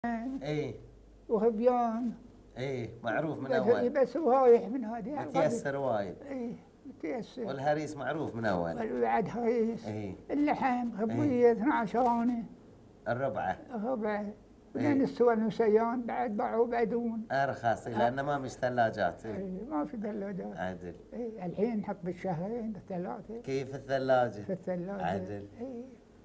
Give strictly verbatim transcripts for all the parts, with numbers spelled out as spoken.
اي وغبيان. اي معروف من بس اول. بس رايح من هذه. متيسر وايد. اي متيسر. والهريس معروف من اول. والبعد هريس. اي اللحم غبية اثنا عشر اني. الربعة. الربعة. بعدين استوى المسيان بعد باعوا بعدون. ارخص لانه ما مش ثلاجات. اي اي ما في ثلاجات. عدل. اي الحين نحط بالشهرين الثلاثة. كيف الثلاجة؟ في الثلاجة. عدل. اي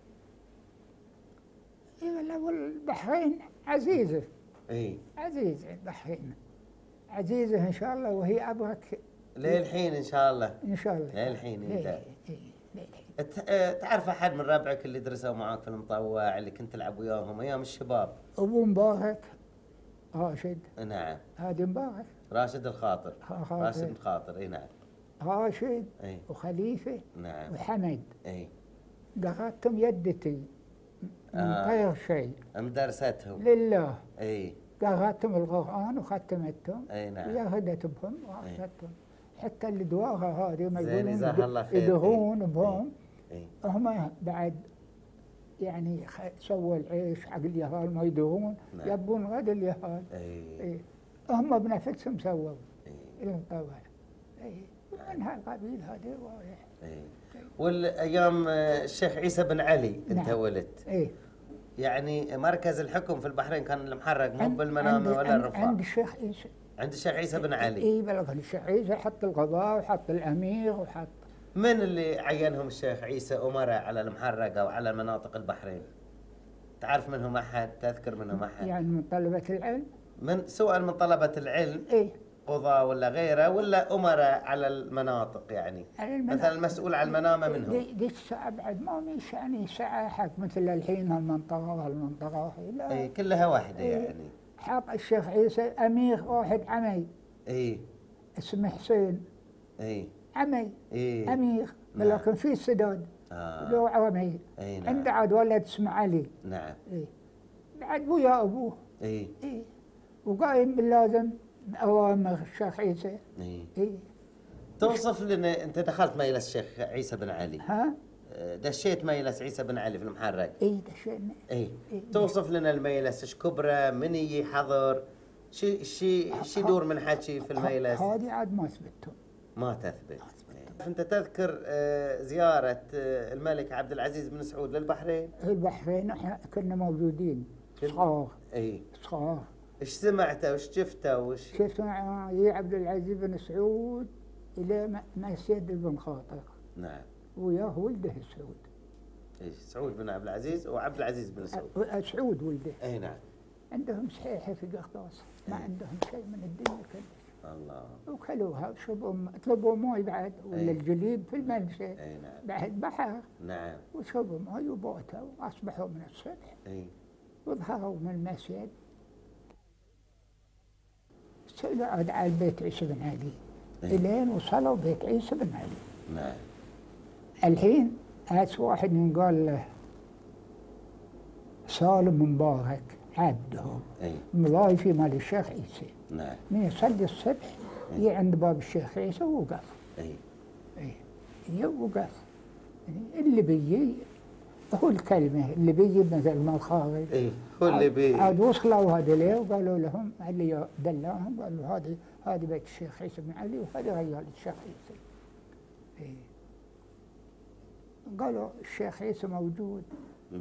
اي والبحرين عزيزة. اي عزيزة البحرين. عزيزة ان شاء الله وهي ابرك. للحين ان شاء الله. ان شاء الله. للحين انت. اي للحين. تعرف احد من ربعك اللي درسوا معاك في المطوع اللي كنت تلعب وياهم ايام الشباب؟ ابو مبارك راشد. نعم. هادي مبارك. راشد الخاطر. خاطر. راشد الخاطر. اي نعم. راشد. اي وخليفه. نعم. وحمد. اي قرأتهم يدتي من آه. غير شيء. مدرستهم. لله. اي قرأتهم القرآن وختمتهم. اي نعم. وجاهدت بهم وعرفتهم. حتى اللي دواها هذه ما زين جزاها الله يقولون خير. يدهون بهم. اي هم بعد يعني سووا العيش حق اليهال ما يدهون. نعم. يبون غد اليهال. اي إيه. هم بنفسهم سووا اي المطوع. اي ومن هالقبيل هذا رايح. اي والايام الشيخ عيسى بن علي انت نعم. ولدت. ايه يعني مركز الحكم في البحرين كان المحرق مو عند- بالمنامه عند- ولا عند- الرفاع؟ عند الشيخ عيسى. عند الشيخ عيسى بن علي. اي بلغ الشيخ عيسى حط القضاء وحط الامير وحط. من اللي عينهم الشيخ عيسى امراء على المحرق او على مناطق البحرين؟ تعرف منهم احد؟ تذكر منهم احد؟ يعني من طلبة العلم. من سواء من طلبة العلم ايه قضاة ولا غيره ولا امراء على المناطق يعني؟ على المناطق. مثلا المسؤول عن المنامه منهم. دي, دي الساعة بعد ما مش يعني ساعة حق مثل الحين هالمنطقة وهالمنطقة لا. اي كلها واحده إيه. يعني. حاط الشيخ عيسى امير واحد عمي اي اسمه حسين. اي عمي. اي امير. نعم. لكن في السداد. آه. له عمي. اي نعم. عنده عاد ولد اسمه علي. نعم. ايه بعد ويا ابوه. اي ايه وقايم باللازم اوامر الشيخ عيسى. اي ايه توصف لنا انت دخلت مجلس الشيخ عيسى بن علي. ها دشيت مجلس عيسى بن علي في المحرق. ايه دشينا. اي إيه. توصف لنا المجلس ايش كبره من يجي حضر شي شي شي يدور من حكي في المجلس؟ هذه عاد ما اثبتهم. ما تثبت. إيه. انت تذكر آه، زياره آه، الملك عبد العزيز بن سعود للبحرين؟ البحرين احنا كنا موجودين صغار. اي صغار. ايش سمعته وايش شفته وايش؟ شفت مع يا عبد العزيز بن سعود الى م- مسجد بن خاطر. نعم. وياه ولده سعود. اي سعود بن عبد العزيز وعبد العزيز بن سعود. أ- سعود ولده. اي نعم. عندهم صحيحه في قرطاس ما إيه. عندهم شيء من الدنيا كلها. الله. وكلوها وشربوا م- طلبوا ماي بعد ولا إيه. الجليد في المنشأ. اي نعم. بعد بحر. نعم. وشربوا ماي وبوتوا واصبحوا من الصبح اي وظهروا من المسجد. سألوا عاد على بيت عيسى بن علي. إيه. الين وصلوا بيت عيسى بن علي. نعم. الحين هات واحد ينقال له سالم مبارك عبدهم اي مضايفي مال الشيخ عيسى. نعم. من يصلي الصبح يجي عند باب الشيخ عيسى ووقف. اي اي يجي وقف. يعني اللي بيجي هو الكلمه اللي بيجي مثل ما الخارج. اي هو اللي بي عاد وصلوا هذا ليه وقالوا لهم اللي دلاهم قالوا هذه هذه بيت الشيخ عيسى بن علي وهذا رجال الشيخ عيسى. اي قالوا الشيخ عيسى موجود. مم.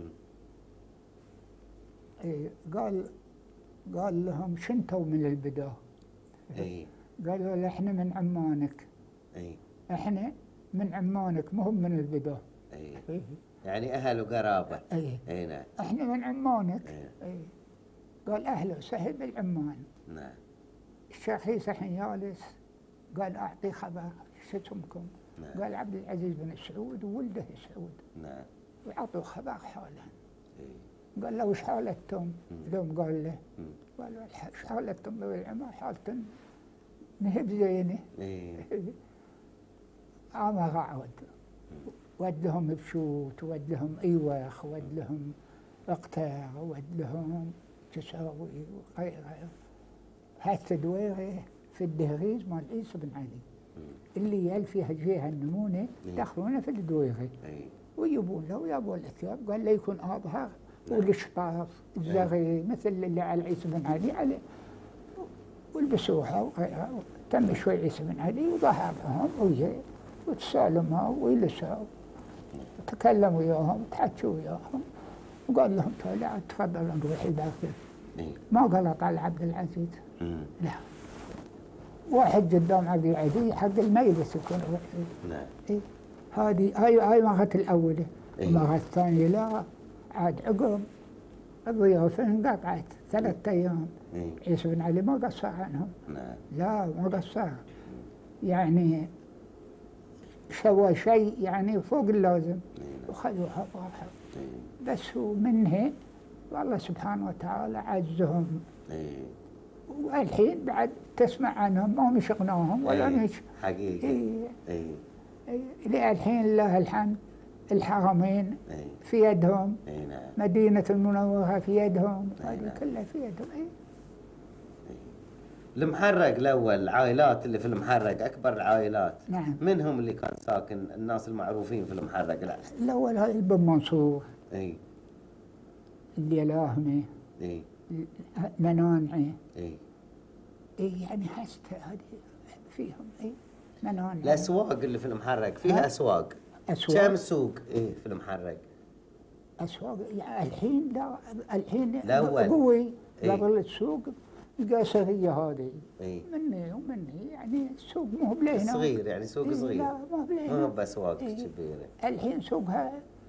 اي قال قال لهم شنتوا من البداية؟ اي قالوا له احنا من عمانك. اي احنا من عمانك مو هم من البداية. اي اي يعني اهل وقرابه. اي اي نعم. احنا من عمانك. إيه. اي قال اهلا وسهلا بالعمان. نعم. الشيخ عيسى حين جالس قال اعطي خبر شو اسمكم؟ نعم. قال عبد العزيز بن سعود وولده سعود. نعم. وعطوا خبر حالا. اي قال له وش حالتهم؟ لهم قال له مم. قالوا الح- وش حالتهم بالعمان؟ حالتهم نهب زينه. اي عام عود ود لهم بشوت ود لهم ايوخ ود لهم اقتار ود لهم تساوي وغيره. هسه دويره في الدهريز مال عيسى بن علي اللي يل فيها جهه النمونه إيه. يدخلونه في الدويره اي ويجيبون له ويابون الثياب قال لا يكون اظهر والشطاف الزغي مثل اللي على عيسى بن علي عليه، والبسوها وغيرها. تم شوي عيسى بن علي وظهر لهم وياه وتسالموا ويلسوا وتكلم وياهم وتحكوا وياهم وقال لهم تعالوا تفضلوا نروح الباكر. ما غلط على عبد العزيز، لا. واحد قدام عبد العزيز حق المجلس يكون روح فيه. نعم. إيه؟ هذه هاي هاي مرة الأولى. المرة الثانية لا، عاد عقب الضيافة انقطعت ثلاثة أيام. عيسى بن علي ما قصر عنهم. نعم. لا ما قصر. يعني سوى شيء يعني فوق اللازم وخذوها وراحوا. بس ومنها والله سبحانه وتعالى عزهم. والحين بعد تسمع عنهم ما مشقناهم ولا مش حقيقي. إيه. إيه. إلى الحين لله الحمد الحرمين أي. في يدهم. أي نعم. مدينة المنورة في يدهم. هذه نعم. كلها في يدهم. أي. أي. المحرق الأول، العائلات اللي في المحرق أكبر العائلات. نعم. من هم اللي كان ساكن الناس المعروفين في المحرق؟ لا. الأول هاي بن منصور. أي. اللي لاهمي. أي. منانعي. أي. اي يعني حست هذه فيهم. اي منانع. الاسواق اللي في المحرق فيها اسواق. اسواق. كم سوق ايه في المحرق؟ اسواق يعني الحين لا، الحين الاول قوي قبل السوق القاصريه هذه. اي. مني ومني يعني السوق مو بلينا. صغير يعني سوق صغير. إيه لا ما بلينا. ما باسواق إيه. كبيره. الحين سوقها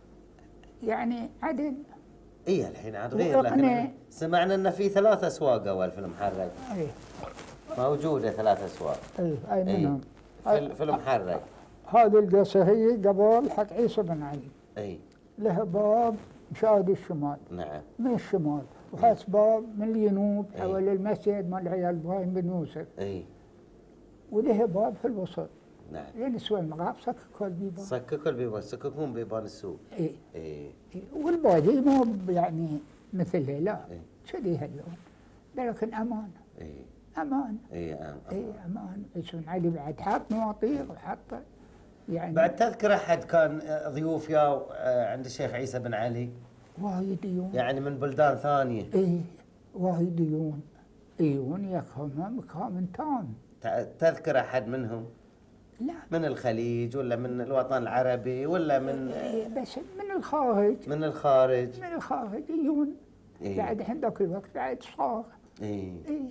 يعني عدل. اي الحين عاد غير، لكن سمعنا ان في ثلاث اسواق اول في المحرق. اي موجوده ثلاث اسواق. اي اي منهم. في, في المحرق. هذه القاصريه قبل حق عيسى بن علي. اي. لها باب مشاهد الشمال. نعم. من الشمال، وحاس باب من الجنوب حول المسجد مال العيال ابراهيم بن يوسف. اي. وله باب في الوسط. نعم. لين سوى المغاب سككوا البيبان. سككوا البيبان، سككون بيبان السوق. اي. اي. والباقي مو يعني مثلها لا. كذي هاللون. لكن امان. اي. امان. اي امان. اي امان. عيسى بن علي بعد حاط مواطير وحط يعني. بعد تذكر احد كان ضيوف يا عند الشيخ عيسى بن علي؟ وايد ديون. يعني من بلدان ثانيه. اي وايد ديون. ديون يكفهم مكان تام. تذكر احد منهم؟ لا. من الخليج ولا من الوطن العربي ولا من؟ إيه بس من الخارج. من الخارج. من الخارج يجون. إيه. بعد الحين ذاك الوقت بعد صار. اي. اي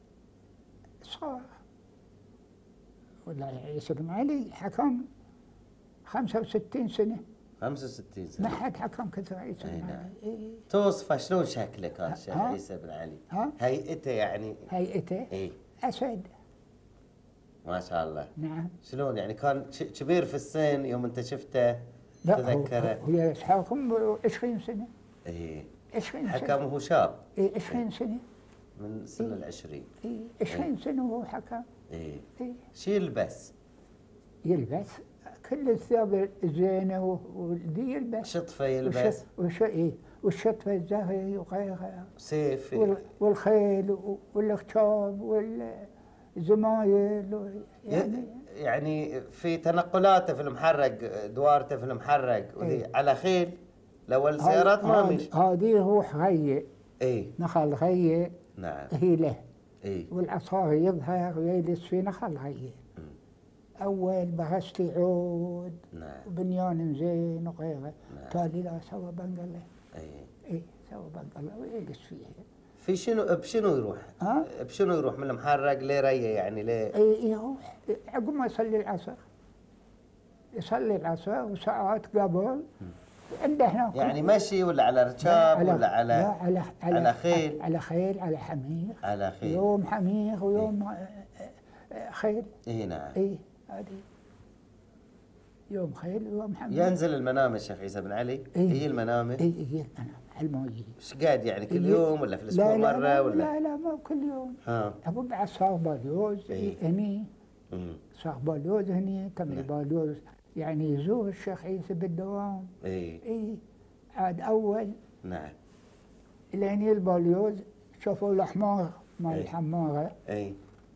صار. ولا عيسى بن علي حكم خمسة وستين سنة. خمسة وستين سنة. ما حد حكم كثر عيسى بن علي. إيه. توصفه شلون شكله كان الشيخ عيسى بن علي؟ ها؟ هيئته يعني. هيئته؟ اي. أسد. ما شاء الله. نعم. شلون يعني كان كبير في السن يوم انت شفته؟ لا تذكره؟ هو يسحقكم عشرين سنة. اي. عشرين سنة. حكم وهو شاب. اي عشرين سنة. من سن إيه؟ العشرين. اي عشرين سنة وهو حكم. اي. اي. شو يلبس؟ يلبس كل الثياب الزينة والذي يلبس. شطفة يلبس. وش ايه والشطفة الزهري وغيرها. سيف. والخيل والاخشاب والزمايل يعني. يعني في تنقلاته في المحرق، دوارته في المحرق ايه؟ على خيل. الاول سيارات ما مش. هذه يروح غيه. اي. نخل غيه. نعم. هي له. اي. والعصا يظهر ويجلس في نخل غيه. أول بغشتي عود. نعم. وبنيان زين وغيره. نعم. تالي لا سوى بنقله. اي. اي سوى بنقله ويجلس فيها. في شنو بشنو يروح؟ ها؟ بشنو يروح من المحرق لريه يعني ليه؟ اي يروح عقب ما يصلي العصر. يصلي العصر وساعات قبل عنده هناك. يعني مشي ولا على ركاب على ولا على لا على على, على خيل؟ على خيل على حمير. على خيل. يوم حمير ويوم إيه؟ خيل. اي نعم. اي هذه يوم خيل ويوم حمير. ينزل المنامه الشيخ عيسى بن علي؟ إيه؟ هي المنامه؟ اي هي المنامه على المويه. ايش قاعد يعني كل إيه؟ يوم ولا في الاسبوع لا لا مره لا ولا؟ لا لا مو كل يوم. ها. ابو بعد صار باليوز. إيه؟ هني امم. صار باليوز هني تم نعم. باليوز يعني يزور الشيخ عيسى بالدوام. اي. اي عاد اول. نعم. لين الباليوز شافوا الحمار مال إيه؟ الحماره. اي.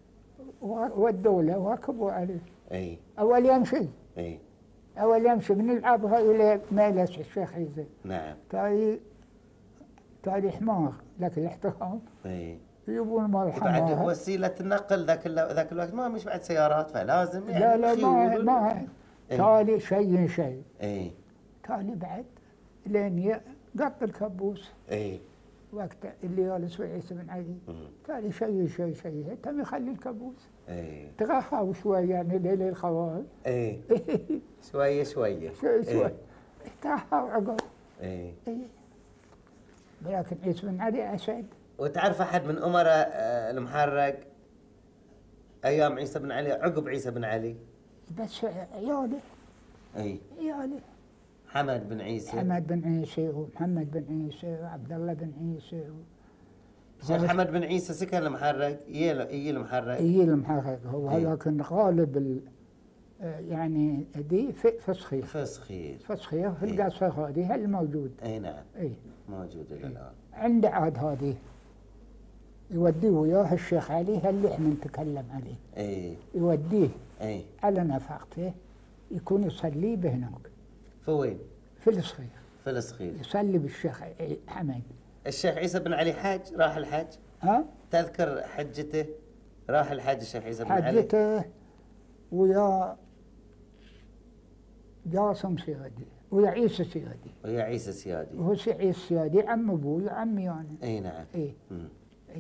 ودوا له وركبوا عليه. اي. اول يمشي. اي. اول يمشي من العبها الى ما يلس الشيخ عيسى. نعم. تاي تالي حمار ذاك الاحترام اي يجيبون مال بعد حمار. وسيله النقل ذاك ال- ذاك الوقت ما مش بعد سيارات فلازم يعني لا لا ما خيول ما إيه. تالي شيء شيء اي تالي بعد لين ي- قط الكبوس اي وقت اللي جالس عيسى بن علي مم. تالي شيء شيء شيء تم يخلي الكبوس اي تغخوا شوي يعني ليل الخوال اي شويه شويه شوي شوي إيه. تغخوا عقب اي إيه. لكن عيسى بن علي أسد. وتعرف احد من امراء آه، المحرق ايام عيسى بن علي عقب عيسى بن علي؟ بس عياله اي عياله حمد بن عيسى. حمد بن عيسى ومحمد بن عيسى وعبد الله بن عيسى و... شيخ حمد بن عيسى سكن المحرق يجي يجي المحرق. يجي المحرق هو إيه. لكن غالب ال... آه، يعني دي في فسخية فسخير. فسخية في إيه. القصر هذه هل موجود. اي نعم اي موجود الى الان. عنده عاد هذه يوديه وياه الشيخ علي اللي احنا نتكلم عليه اي يوديه اي على نفقته يكون يصلي بهناك في وين؟ في الصغير في الصخير. يصلي بالشيخ حمد. الشيخ عيسى بن علي حج راح الحج؟ ها تذكر حجته؟ راح الحج الشيخ عيسى بن علي؟ حجته ويا جاسم سيادي ويا عيسى سيادي ويا عيسى سيادي. وهو سي- عيسى سيادي عم ابوي عمي انا. اي نعم. ايه مم. ايه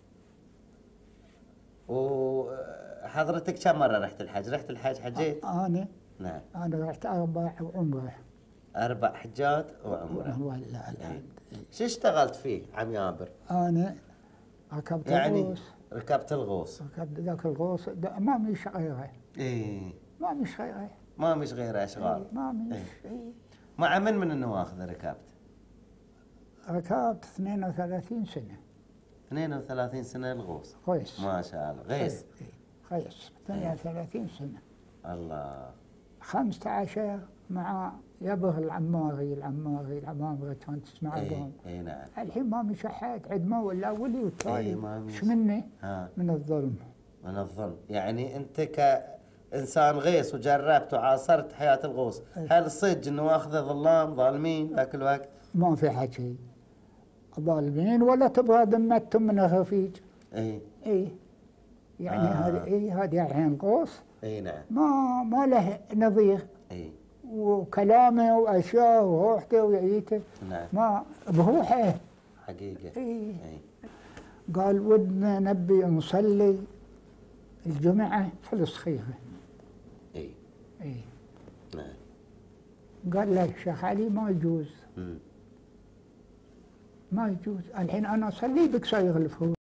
وحضرتك كم مره رحت الحج؟ رحت الحج حجيت؟ انا نعم. انا رحت اربع عمره. اربع حجات وعمره. والله الحمد. شو اشتغلت فيه عم يابر؟ انا ركبت يعني الغوص ركبت الغوص. ركبت ذاك الغوص ده ما مش غيره ايه ما مش غيره ما مش غير اشغال. ما مش إيه. إيه. مع من من النواخذ ركبت؟ ركبت اثنين وثلاثين سنة اثنين وثلاثين سنه الغوص. غيس ما شاء الله غيس. إيه، إيه. غيس اثنين وثلاثين سنة. الله. خمسة عشر مع يبغ العماري العماري العمامرة كانت تسمع اي بهم. اي نعم. الحين ما مش أحد عد ما ولا ولي إيه، والتالي ما مش. ايش مني؟ ها من الظلم. من الظلم. يعني انت كانسان غيص وجربت وعاصرت حياه الغوص، إيه. هل صدق انه واخذه ظلام ظالمين ذاك الوقت؟ ما في حكي ظالمين ولا تبغى ذمتهم من الرفيج. اي اي يعني آه. هذه اي هذه الحين غوص اي نعم. ما ما له نظير اي وكلامه واشياء وروحته ويعيته نعم ما بروحه. حقيقه. اي اي قال ودنا نبي نصلي الجمعة في الصخيرة. اي اي نعم. قال له الشيخ علي ما يجوز مم. ما يجوز الحين انا اصلي بك صايغ الفروض.